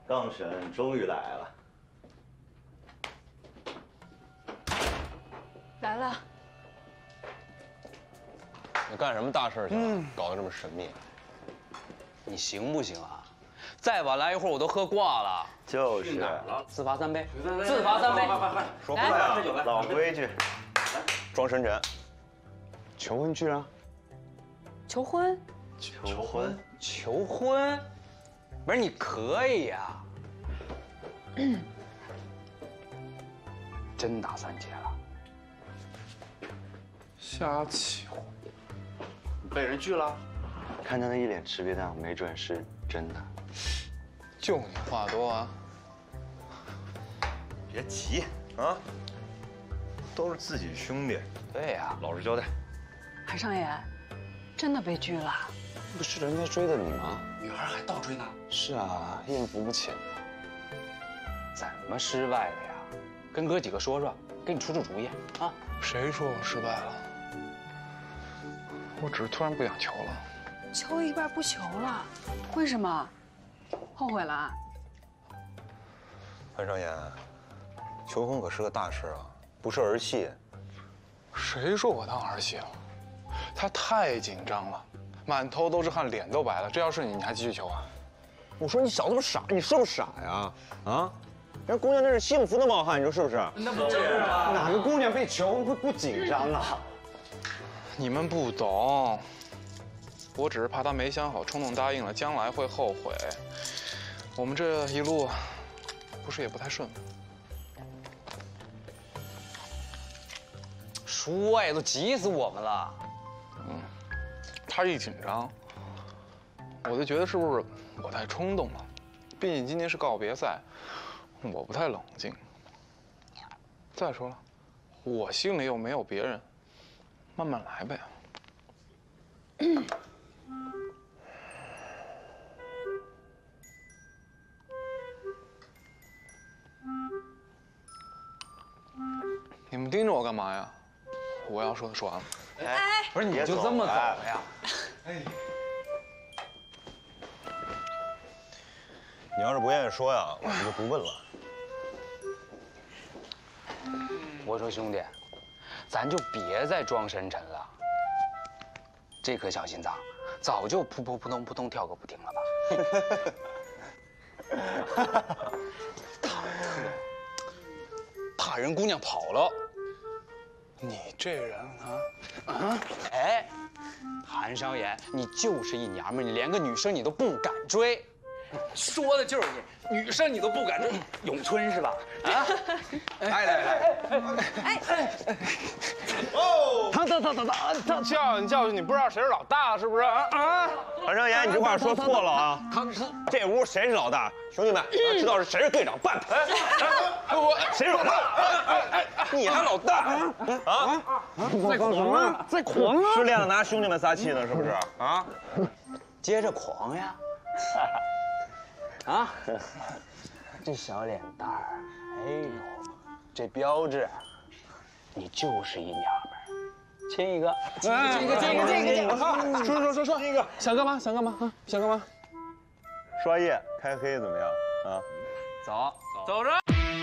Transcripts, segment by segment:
杠婶终于来了。 来了。 你干什么大事去了？搞得这么神秘。 你行不行啊？再晚来一会儿我都喝挂了。 就是。 自罚3杯，自罚3杯。 快！说快啊！ 老规矩。 装深沉。求婚去啊！ 求婚？ 求婚？ 求婚？不是你可以呀。真打算结了？ 瞎起哄！你被人拒了？ 看他那一脸吃瘪样，没准是真的。 就你话多啊！ 别急啊，都是自己兄弟。 对呀， 老实交代。 韩少爷，真的被拒了？ 不是人家追的你吗？ 女孩还倒追呢。 是啊，应付不起。 怎么失败的呀？跟哥几个说说，给你出主意啊！ 谁说我失败了？我只是突然不想求了。 求一半不求了，为什么？后悔了啊？ 范少言，求婚可是个大事啊，不是儿戏。 谁说我当儿戏了？他太紧张了，满头都是汗，脸都白了。这要是你，你还继续求啊？ 我说你小子不傻，你是不是傻呀？啊，人姑娘那是幸福的冒汗，你说是不是？ 那不就是吗？ 哪个姑娘被求婚会不紧张啊？ 你们不懂，我只是怕他没想好，冲动答应了，将来会后悔。我们这一路，不是也不太顺吗？ 说呀，都急死我们了。 他一紧张，我就觉得是不是我太冲动了？毕竟今年是告别赛，我不太冷静。再说了，我心里又没有别人，慢慢来呗。你们盯着我干嘛呀？我要说的说完了。 哎，不是你就这么走了呀？ 哎，你要是不愿意说呀，我们就不问了。 我说兄弟，咱就别再装深沉了。这颗小心脏早就扑扑扑通扑通跳个不停了吧？忐忑，怕人姑娘跑了。 你这人哎，韩少爷，你就是一娘们，你连个女生你都不敢追，说的就是你，女生你都不敢追，咏春是吧？啊！ 哦， 他教训你，不知道谁是老大是不是啊？ 韩少言，你这话说错了啊！这屋谁是老大？兄弟们，知道是谁是队长，办他！谁是老大？你还老大啊？ 在狂啊！在狂啊！ 是练了拿兄弟们撒气呢，是不是啊？ 接着狂呀！啊，这小脸蛋儿，哎呦，这标志，你就是一娘们儿，亲一个，亲一个， 说一个，想干嘛？想干嘛啊？想干嘛？ 刷夜开黑怎么样啊？ 走着。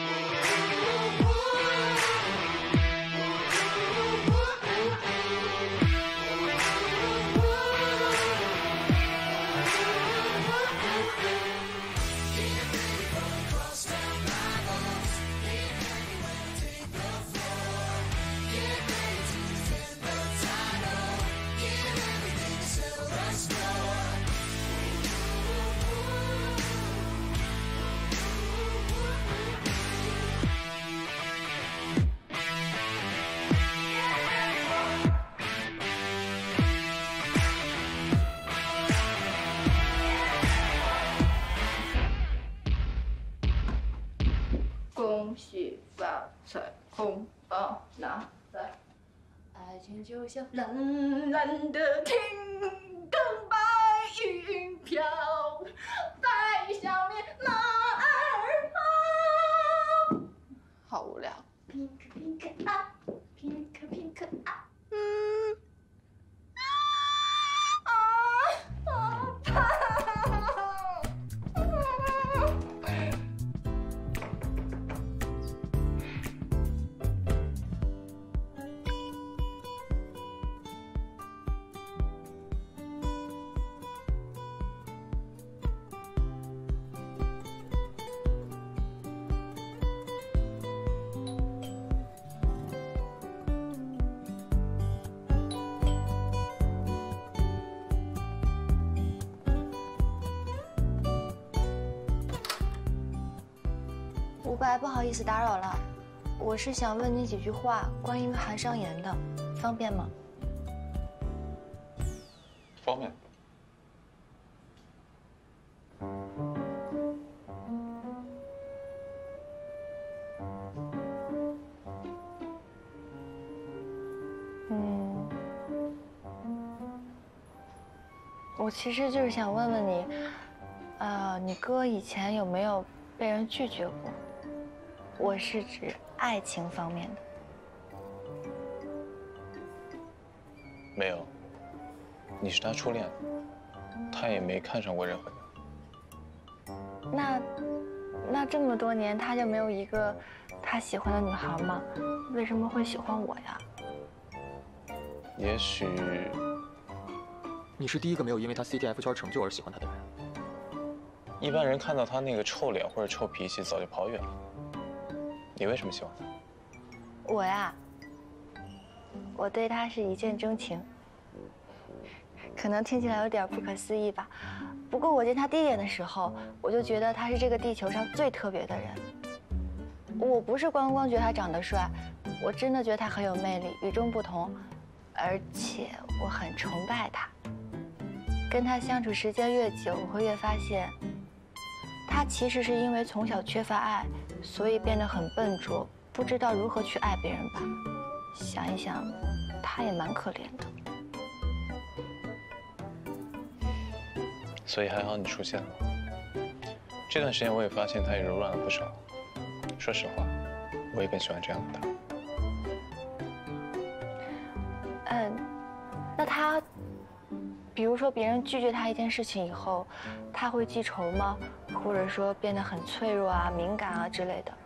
恭喜发财，红包拿来！爱情就像蓝蓝的天空，白云飘，在下面马儿跑。好无聊。Pink 啊，Pink 啊，好胖。 伍佰，不好意思打扰了，我是想问你几句话，关于韩商言的，方便吗？ 方便。 我其实就是想问问你，你哥以前有没有被人拒绝过？我是指爱情方面的。 没有，你是他初恋，他也没看上过任何人。 那这么多年，他就没有一个他喜欢的女孩吗？为什么会喜欢我呀？ 也许你是第一个没有因为他 CTF 圈成就而喜欢他的人。 一般人看到他那个臭脸或者臭脾气，早就跑远了。你为什么喜欢他？ 我呀，我对他是一见钟情。可能听起来有点不可思议吧，不过我见他第一眼的时候，我就觉得他是这个地球上最特别的人。我不是光觉得他长得帅，我真的觉得他很有魅力，与众不同，而且我很崇拜他。跟他相处时间越久，我会越发现，他其实是因为从小缺乏爱，所以变得很笨拙，不知道如何去爱别人吧。想一想，他也蛮可怜的。 所以还好你出现了。这段时间我也发现他也柔软了不少。说实话，我也更喜欢这样的他。 那他，比如说别人拒绝他一件事情以后，他会记仇吗？或者说变得很脆弱啊、敏感啊之类的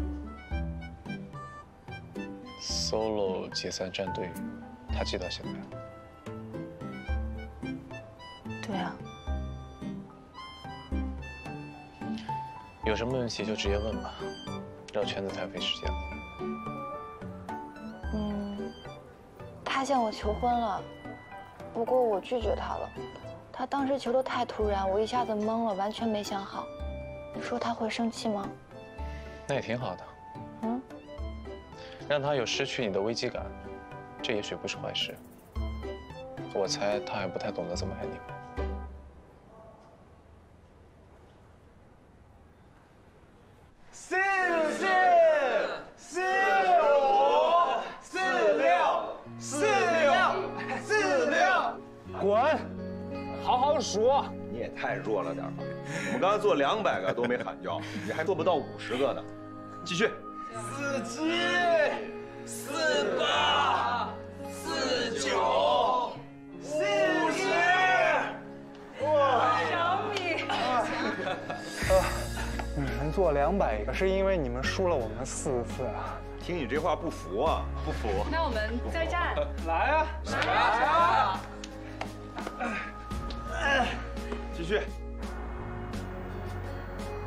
？solo 解散战队，他记到现在。 对啊。 有什么问题就直接问吧，绕圈子太费时间了。 他向我求婚了，不过我拒绝他了。他当时求得太突然，我一下子懵了，完全没想好。你说他会生气吗？ 那也挺好的。让他有失去你的危机感，这也许不是坏事。我猜他还不太懂得怎么爱你。 滚！好好数。你也太弱了点吧？我们刚才做200个都没喊叫，你还做不到50个呢。继续。47、48、49、50。 哇！小米。 你们做200个是因为你们输了我们4次啊！ 听你这话不服啊？不服？ 那我们再战。 来啊！ 来啊！ 继续。